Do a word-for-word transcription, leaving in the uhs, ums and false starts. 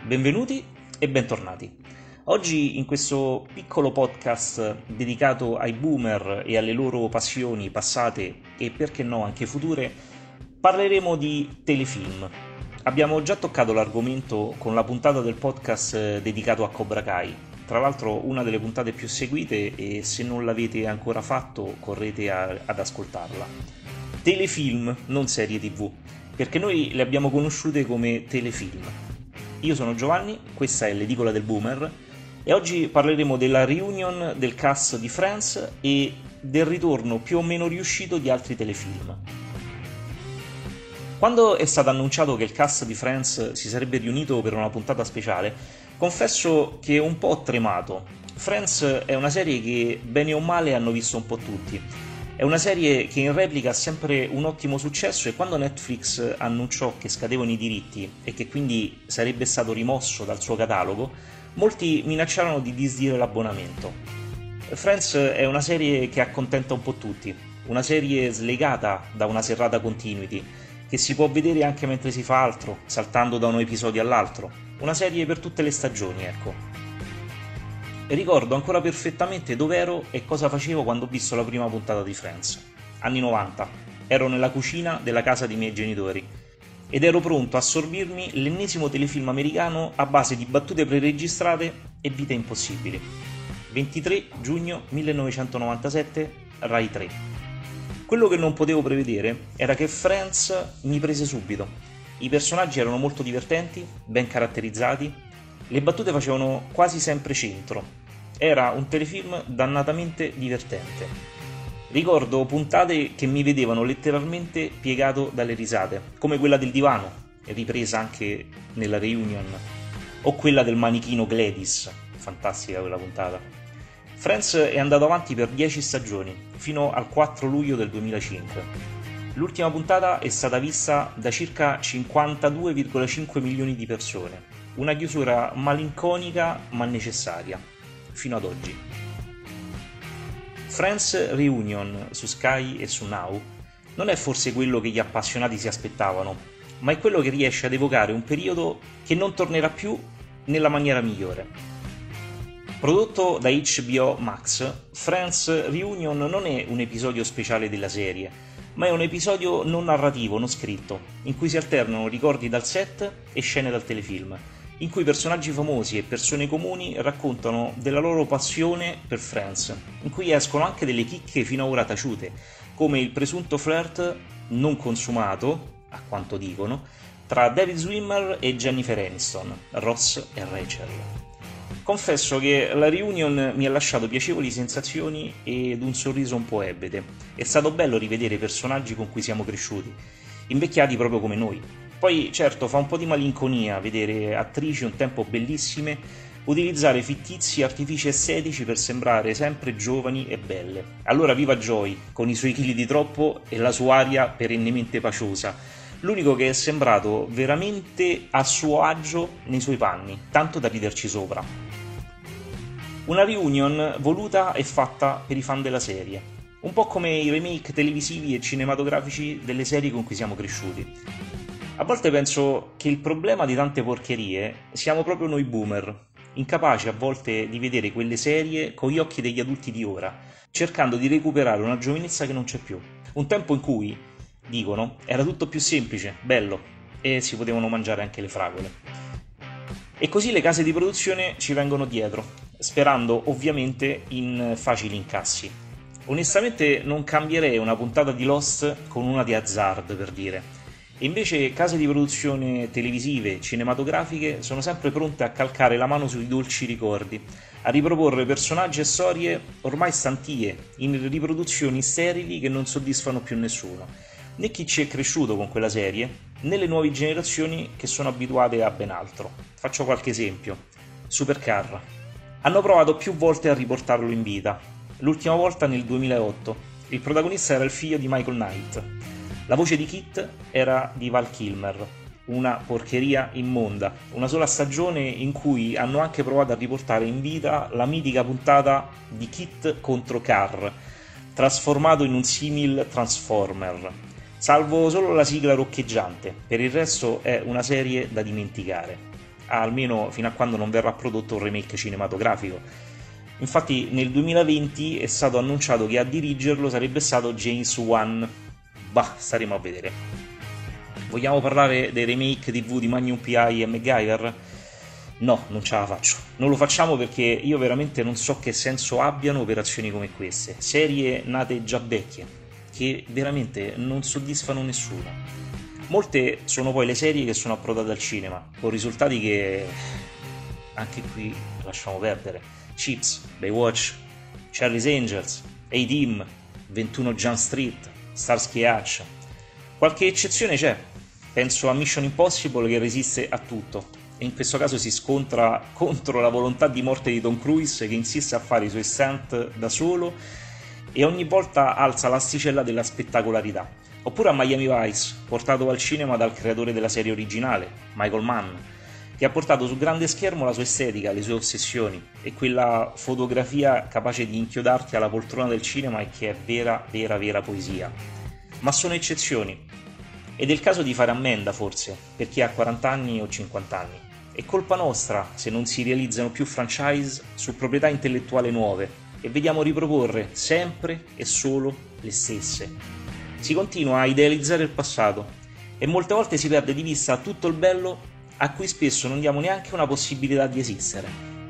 benvenuti e bentornati. Oggi in questo piccolo podcast dedicato ai boomer e alle loro passioni passate e perché no anche future, parleremo di telefilm. Abbiamo già toccato l'argomento con la puntata del podcast dedicato a Cobra Kai, tra l'altro una delle puntate più seguite e se non l'avete ancora fatto correte a, ad ascoltarla. Telefilm, non serie tv, perché noi le abbiamo conosciute come telefilm. Io sono Giovanni, questa è l'edicola del boomer e oggi parleremo della reunion del cast di Friends e del ritorno più o meno riuscito di altri telefilm. Quando è stato annunciato che il cast di Friends si sarebbe riunito per una puntata speciale, confesso che un po' ho tremato. Friends è una serie che bene o male hanno visto un po' tutti. È una serie che in replica ha sempre un ottimo successo e quando Netflix annunciò che scadevano i diritti e che quindi sarebbe stato rimosso dal suo catalogo, molti minacciarono di disdire l'abbonamento. Friends è una serie che accontenta un po' tutti, una serie slegata da una serrata continuity, che si può vedere anche mentre si fa altro, saltando da un episodio all'altro, una serie per tutte le stagioni, ecco. Ricordo ancora perfettamente dove ero e cosa facevo quando ho visto la prima puntata di Friends. Anni novanta. Ero nella cucina della casa dei miei genitori ed ero pronto a sorbirmi l'ennesimo telefilm americano a base di battute preregistrate e vite impossibili. ventitré giugno millenovecentonovantasette, Rai tre. Quello che non potevo prevedere era che Friends mi prese subito. I personaggi erano molto divertenti, ben caratterizzati, le battute facevano quasi sempre centro. Era un telefilm dannatamente divertente. Ricordo puntate che mi vedevano letteralmente piegato dalle risate, come quella del divano, ripresa anche nella reunion, o quella del manichino Gladys, fantastica quella puntata. Friends è andato avanti per dieci stagioni, fino al quattro luglio del duemilacinque. L'ultima puntata è stata vista da circa cinquantadue virgola cinque milioni di persone. Una chiusura malinconica ma necessaria, fino ad oggi. Friends Reunion su Sky e su Now non è forse quello che gli appassionati si aspettavano, ma è quello che riesce ad evocare un periodo che non tornerà più nella maniera migliore. Prodotto da H B O Max, Friends Reunion non è un episodio speciale della serie, ma è un episodio non narrativo, non scritto, in cui si alternano ricordi dal set e scene dal telefilm, in cui personaggi famosi e persone comuni raccontano della loro passione per Friends, in cui escono anche delle chicche fino ad ora taciute, come il presunto flirt non consumato, a quanto dicono, tra David Schwimmer e Jennifer Aniston, Ross e Rachel. Confesso che la reunion mi ha lasciato piacevoli sensazioni ed un sorriso un po' ebete. È stato bello rivedere personaggi con cui siamo cresciuti, invecchiati proprio come noi. Poi, certo, fa un po' di malinconia vedere attrici un tempo bellissime utilizzare fittizi artifici estetici per sembrare sempre giovani e belle. Allora viva Joy, con i suoi chili di troppo e la sua aria perennemente paciosa, l'unico che è sembrato veramente a suo agio nei suoi panni, tanto da riderci sopra. Una reunion voluta e fatta per i fan della serie, un po' come i remake televisivi e cinematografici delle serie con cui siamo cresciuti. A volte penso che il problema di tante porcherie siamo proprio noi boomer, incapaci a volte di vedere quelle serie con gli occhi degli adulti di ora, cercando di recuperare una giovinezza che non c'è più. Un tempo in cui, dicono, era tutto più semplice, bello, e si potevano mangiare anche le fragole. E così le case di produzione ci vengono dietro, sperando ovviamente in facili incassi. Onestamente non cambierei una puntata di Lost con una di Hazard, per dire. E invece case di produzione televisive, cinematografiche sono sempre pronte a calcare la mano sui dolci ricordi, a riproporre personaggi e storie ormai stantie, in riproduzioni sterili che non soddisfano più nessuno, né chi ci è cresciuto con quella serie, né le nuove generazioni che sono abituate a ben altro. Faccio qualche esempio. Supercar. Hanno provato più volte a riportarlo in vita, l'ultima volta nel duemilaotto. Il protagonista era il figlio di Michael Knight. La voce di Kit era di Val Kilmer, una porcheria immonda, una sola stagione in cui hanno anche provato a riportare in vita la mitica puntata di Kit contro Carr, trasformato in un simil Transformer, salvo solo la sigla roccheggiante, per il resto è una serie da dimenticare. almeno fino a quando non verrà prodotto un remake cinematografico. Infatti nel duemilaventi è stato annunciato che a dirigerlo sarebbe stato James Wan. Bah, staremo a vedere. Vogliamo parlare dei remake tivù di Magnum P I e MacGyver? No, non ce la faccio. Non lo facciamo perché io veramente non so che senso abbiano operazioni come queste. Serie nate già vecchie, che veramente non soddisfano nessuno. Molte sono poi le serie che sono approdate al cinema, con risultati che anche qui lasciamo perdere. Chips, Baywatch, Charlie's Angels, A-Team, ventuno Jump Street, Starsky e Hutch. Qualche eccezione c'è. Penso a Mission Impossible che resiste a tutto e in questo caso si scontra contro la volontà di morte di Tom Cruise che insiste a fare i suoi stunt da solo e ogni volta alza l'asticella della spettacolarità. Oppure a Miami Vice, portato al cinema dal creatore della serie originale, Michael Mann, che ha portato sul grande schermo la sua estetica, le sue ossessioni e quella fotografia capace di inchiodarti alla poltrona del cinema e che è vera, vera, vera poesia. Ma sono eccezioni. Ed è il caso di fare ammenda, forse, per chi ha quaranta anni o cinquanta anni. È colpa nostra se non si realizzano più franchise su proprietà intellettuale nuove e vediamo riproporre sempre e solo le stesse. Si continua a idealizzare il passato e molte volte si perde di vista tutto il bello a cui spesso non diamo neanche una possibilità di esistere.